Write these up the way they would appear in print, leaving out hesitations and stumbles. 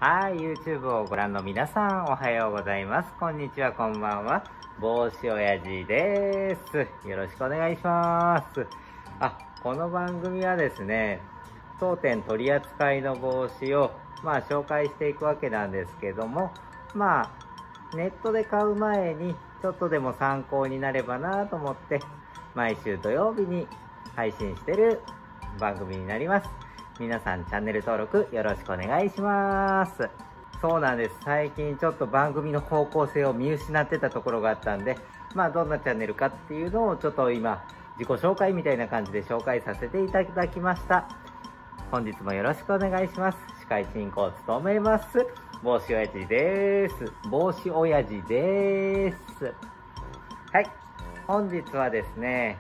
はい、YouTube をご覧の皆さん、おはようございます。こんにちは、こんばんは。帽子親父です。よろしくお願いします。この番組はですね、当店取り扱いの帽子を、紹介していくわけなんですけども、ネットで買う前に、ちょっとでも参考になればなと思って、毎週土曜日に配信してる番組になります。皆さんチャンネル登録よろしくお願いします。そうなんです。最近ちょっと番組の方向性を見失ってたところがあったんで、どんなチャンネルかっていうのをちょっと今、自己紹介みたいな感じで紹介させていただきました。本日もよろしくお願いします。司会進行を務めます。帽子親父です。帽子親父です。はい。本日はですね、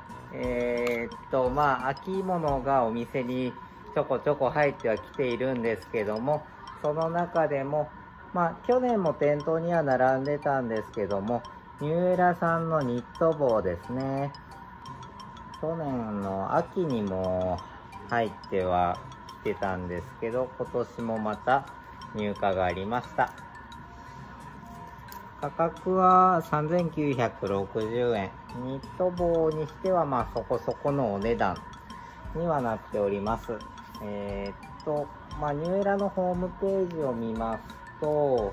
秋物がお店にちょこちょこ入ってはきているんですけども、その中でも、去年も店頭には並んでたんですけども、ニューエラさんのニット帽ですね。去年の秋にも入ってはきてたんですけど、今年もまた入荷がありました。価格は3960円。ニット帽にしてはそこそこのお値段にはなっております。ニューエラのホームページを見ますと、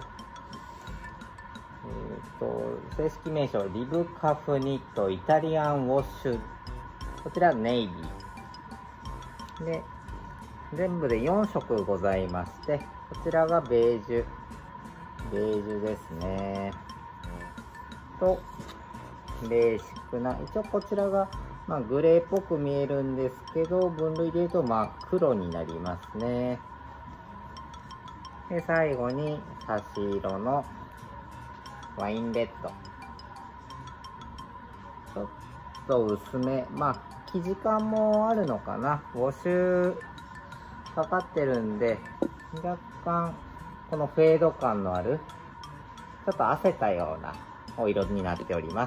正式名称、リブカフニットイタリアンウォッシュ。こちらネイビー。で、全部で4色ございまして、こちらがベージュ。ベージュですね。と、ベーシックな、一応こちらが、グレーっぽく見えるんですけど、分類で言うと黒になりますね。で、最後に差し色のワインレッド。ちょっと薄め。生地感もあるのかな。ウォッシュかかってるんで、若干このフェード感のある、ちょっと汗たようなお色になっております。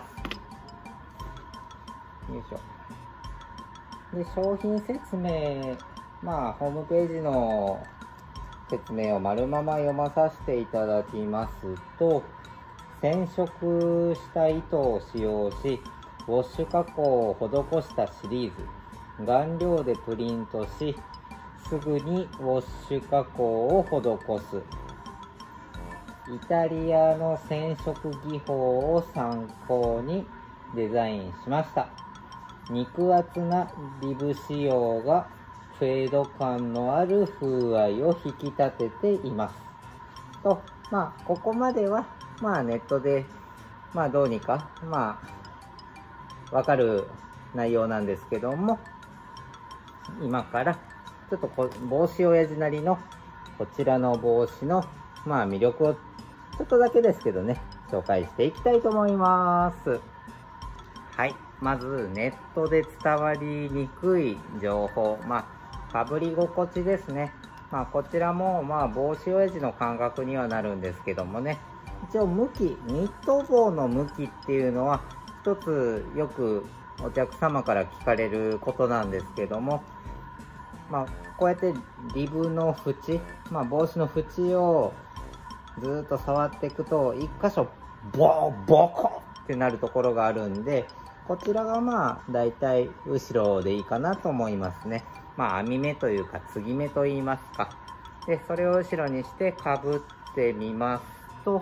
よいしょ。で、商品説明、ホームページの説明を丸まま読まさせていただきますと、染色した糸を使用し、ウォッシュ加工を施したシリーズ、顔料でプリントし、すぐにウォッシュ加工を施す。イタリアの染色技法を参考にデザインしました。肉厚なリブ仕様がフェード感のある風合いを引き立てています。と、ここまでは、ネットで、どうにか、わかる内容なんですけども、今から、ちょっと帽子親父なりの、こちらの帽子の、魅力を、ちょっとだけですけどね、紹介していきたいと思います。はい。まず、ネットで伝わりにくい情報。かぶり心地ですね。こちらも、帽子親父の感覚にはなるんですけどもね。一応、向き、ニット帽の向きっていうのは、一つよくお客様から聞かれることなんですけども、こうやってリブの縁、帽子の縁をずーっと触っていくと、一箇所、ボコってなるところがあるんで、こちらがだいたい後ろでいいかなと思いますね。網目というか継ぎ目と言いますか。で、それを後ろにして被ってみますと、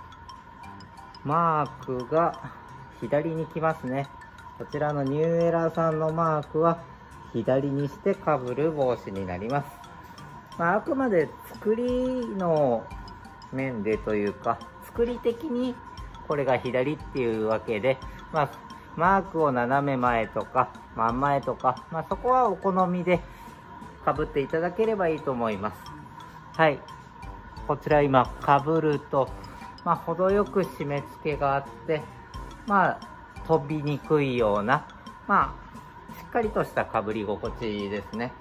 マークが左に来ますね。こちらのニューエラーさんのマークは左にして被る帽子になります。あくまで作りの面でというか、作り的にこれが左っていうわけで、マークを斜め前とか真ん前とか、そこはお好みで被っていただければいいと思います。はい。こちら今被ると、程よく締め付けがあって、飛びにくいような、しっかりとした被り心地ですね。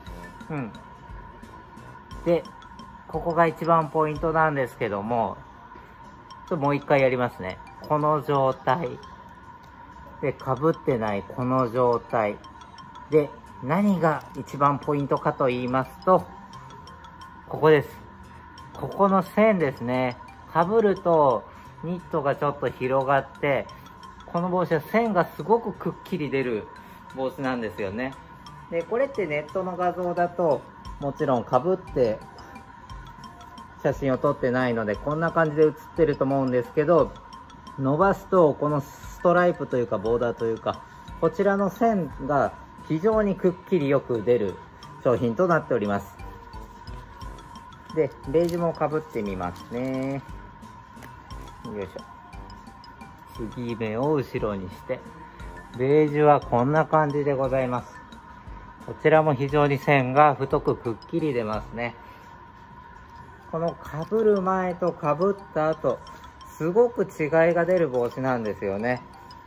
で、ここが一番ポイントなんですけども、もう一回やりますね。この状態。で、被ってないこの状態。で、何が一番ポイントかと言いますと、ここです。 ここの線ですね。被るとニットがちょっと広がって、この帽子は線がすごくくっきり出る帽子なんですよね。で、これってネットの画像だと、もちろん被って写真を撮ってないので、こんな感じで写ってると思うんですけど、伸ばすとこのストライプというかボーダーというか、こちらの線が非常にくっきりよく出る商品となっております。で、ベージュも被ってみますね。よいしょ。継ぎ目を後ろにして、ベージュはこんな感じでございます。こちらも非常に線が太くくっきり出ますね。この被る前と被った後、すごく違いが出る帽子なんですよね。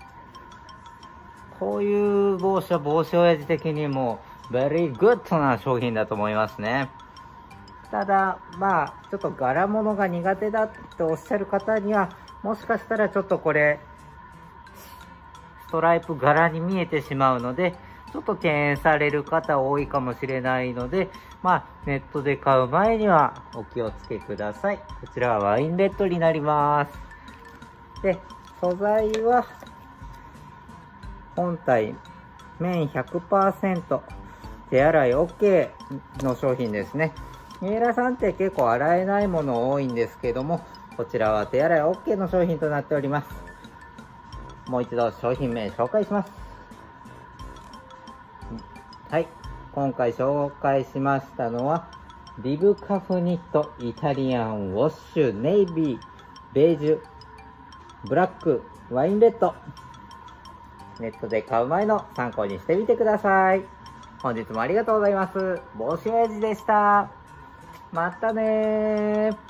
こういう帽子は帽子親父的にもベリーグッドな商品だと思いますね。ただ、まあ、ちょっと柄物が苦手だっておっしゃる方には、もしかしたらちょっとこれ、ストライプ柄に見えてしまうので、ちょっと敬遠される方多いかもしれないので、まあ、ネットで買う前にはお気をつけください。こちらはワインレッドになります。で、素材は、本体、綿 100%、手洗い OK の商品ですね。ミエラさんって結構洗えないもの多いんですけども、こちらは手洗い OK の商品となっております。もう一度商品名紹介します。はい、今回紹介しましたのは、リブカフニットイタリアンウォッシュネイビー、ベージュ、ブラック、ワインレッド。ネットで買う前の参考にしてみてください。本日もありがとうございます。帽子親父でした。またねー。